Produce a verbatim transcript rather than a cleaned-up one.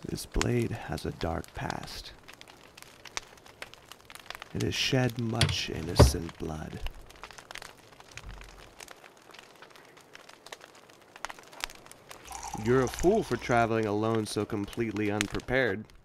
This blade has a dark past. It has shed much innocent blood. You're a fool for traveling alone so completely unprepared.